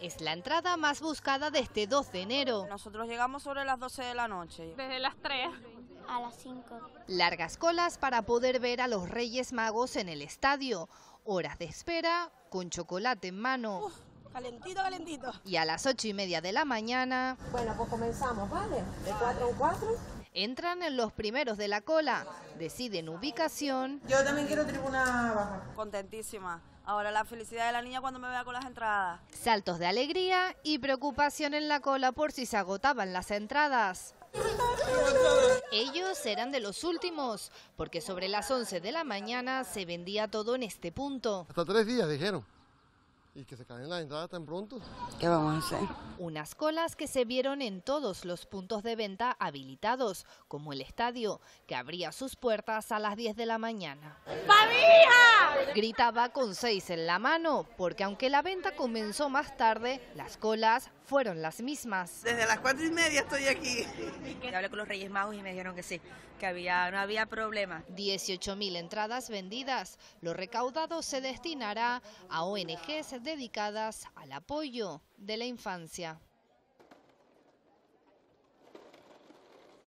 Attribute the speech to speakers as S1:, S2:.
S1: Es la entrada más buscada de este 2 de enero.
S2: Nosotros llegamos sobre las 12 de la noche.
S3: Desde las 3.
S4: A las 5.
S1: Largas colas para poder ver a los Reyes Magos en el estadio. Horas de espera con chocolate en mano.
S5: Calentito, calentito.
S1: Y a las 8:30 de la mañana...
S5: Bueno, pues comenzamos, ¿vale? De 4 en 4.
S1: Entran en los primeros de la cola, deciden ubicación.
S5: Yo también quiero tribuna baja.
S2: Contentísima. Ahora la felicidad de la niña cuando me vea con las entradas.
S1: Saltos de alegría y preocupación en la cola por si se agotaban las entradas. Ellos eran de los últimos, porque sobre las 11 de la mañana se vendía todo en este punto.
S6: Hasta 3 días dijeron. Y que se caen las entradas tan pronto.
S2: ¿Qué vamos a hacer?
S1: Unas colas que se vieron en todos los puntos de venta habilitados, como el estadio, que abría sus puertas a las 10 de la mañana.
S3: ¡Familia!
S1: Gritaba con 6 en la mano, porque aunque la venta comenzó más tarde, las colas fueron las mismas.
S5: Desde las 4:30 estoy aquí.
S7: Hablé con los Reyes Magos y me dijeron que sí, que no había problema.
S1: 18.000 entradas vendidas. Lo recaudado se destinará a ONGs dedicadas al apoyo de la infancia.